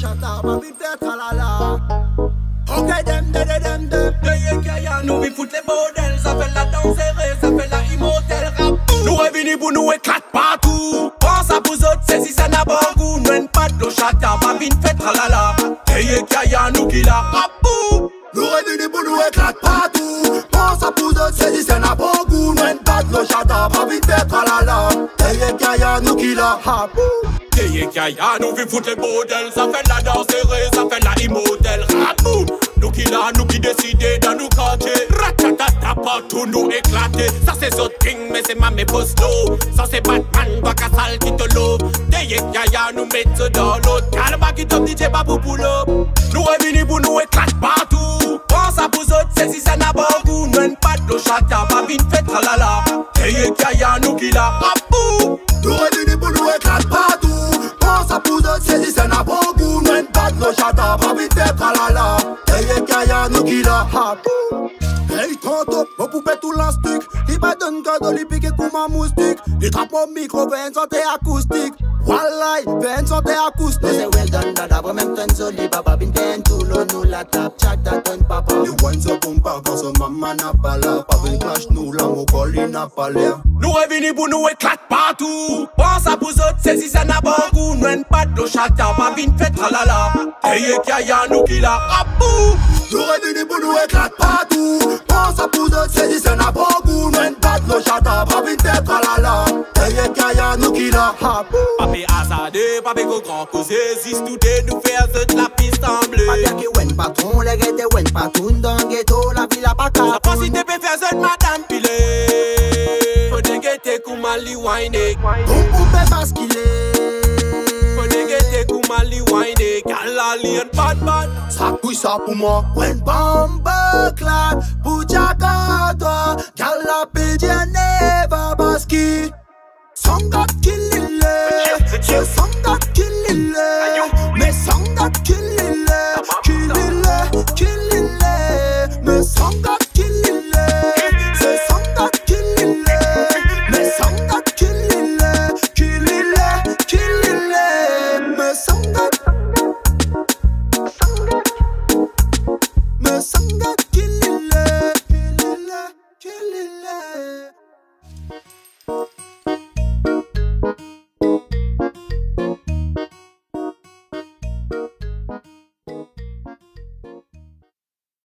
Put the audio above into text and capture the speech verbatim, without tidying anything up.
chata, pas vite faire tralala. Ok, dem, dem, dem, dem. Deye Kaya, nous vi fout les modèles. Ça fait la danse serrée, ça fait la immortelle rap. Nous revenons pour nous éclate partout. Pense à vous autres, c'est si ça n'a pas goût. Nous n'en pas de chata, pas vite fait tralala. Deye Kaya, nous qui la rapou. Nous revenons pour nous éclate partout. Pense à vous autres, c'est si ça n'a pas goût. Nous n'en pas de chata, pas vite fait tralala. Deye Kaya, nous qui la rapou. Deye Kaya, nous vi fout les modèles. Ça fait la danse serrée, ça fait la immortelle rapou. Nous qui là, nous qui décidons dans nous quartiers. Ratatata partout nous éclater. Ça c'est so king, mais c'est ma mes posto. Ça c'est Batman, Bakassal qui te l'eau. Deye Kaya, nous mettons dans l'autre. Calma qui top D J Babou Poulo. Nous revenons pour nous éclate partout. Pense à vous autres, c'est si ça n'a pas goût. Nous n'en pas de chata, pas vite fait tralala. Deye Kaya, nous qui là, rapou. Nous revenons pour nous éclate partout. Pense à vous autres, c'est si ça n'a pas goût. Nous n'en pas de chata, pas vite fait tralala. Deye Kaya, nous qui la rapou. Hey tonto, mon poupée tout l'enstic. Il m'a donné cadeau, il pique comme un moustique. Il trappe mon micro, fait une santé acoustique. Wallahi, fait une santé acoustique. C'est well done, dada, pour même ton soli, papa, bin ten tout l'eau, nous la tape, chat, ton papa. You want so bon papa, so maman n'a pas l'air. Pas une clash, nous là, mon colis n'a pas l'air. Nous revenons pour nous éclate partout. Pense à vous autres, c'est si ça n'a pas goût. Nous n'en pas de chata, pas vite fait tralala. Deye Kaya, nous qui la rapou. Nous revenons pour nous éclate partout. Pense à vous autres, c'est si ça n'a pas goût. Nous n'en pas de chata, pas vite fait tralala. Deye Kaya, nous qui la rapou. Papi Azadé, papi go grand cause existe tout de nous faire de la piste en bleu. Pas bien que wen patron, les gars, wen patron dans le ghetto, la ville a pas qu'à. La possibilité peut faire cette madame pilée. Faut dégueter Koumali Wine. Boum poupée parce qu'il est. Faut dégueter Koumali Wine. Kalali and bad bad. Ça couille ça pour moi. When bamba.